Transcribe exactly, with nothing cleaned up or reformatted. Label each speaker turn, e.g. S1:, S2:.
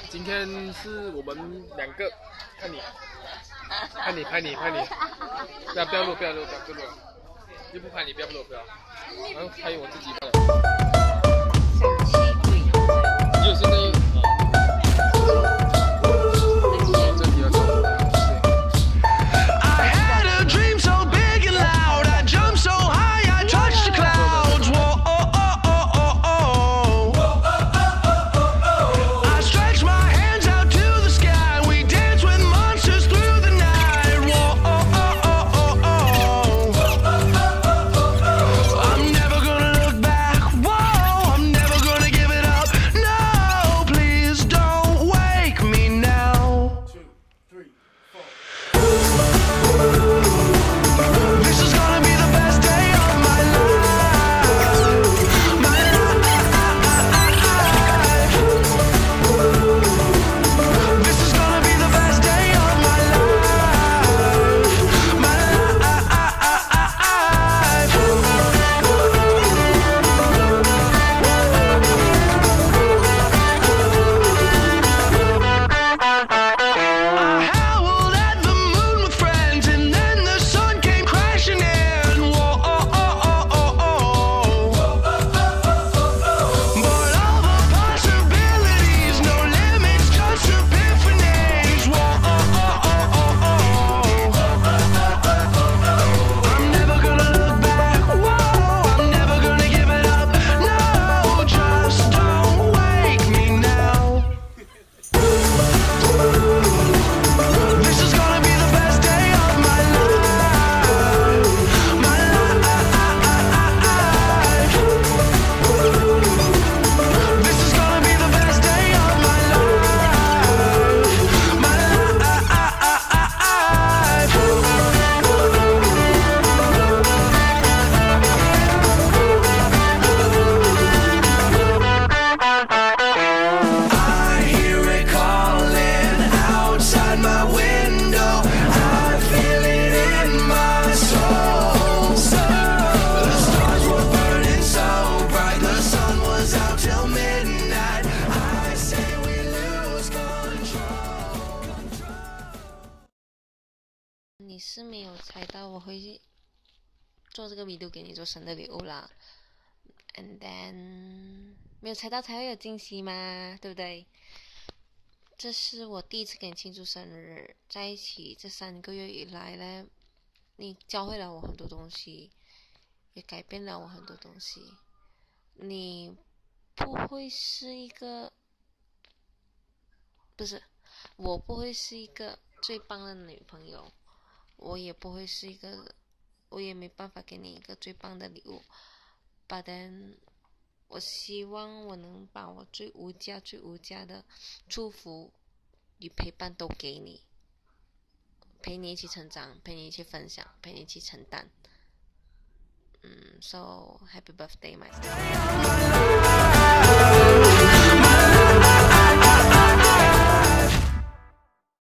S1: 今天是我们两个，看你，拍你，拍你，拍你，不要不要录，不要录，不要录，就不拍你，不要录，不要，然后拍我自己吧。只有现在。
S2: 你是没有猜到我会做这个 video 给你做生日礼物啦 ，and then 没有猜到才会有惊喜嘛，对不对？这是我第一次给你庆祝生日，在一起这三个月以来呢，你教会了我很多东西，也改变了我很多东西。你不会是一个，不是，我不会是一个最棒的女朋友。我也不会是一个，我也没办法给你一个最棒的礼物。But then， 我希望我能把我最无价、最无价的祝福与陪伴都给你，陪你一起成长，陪你一起分享，陪你一起承担。嗯 ，So happy birthday, my son.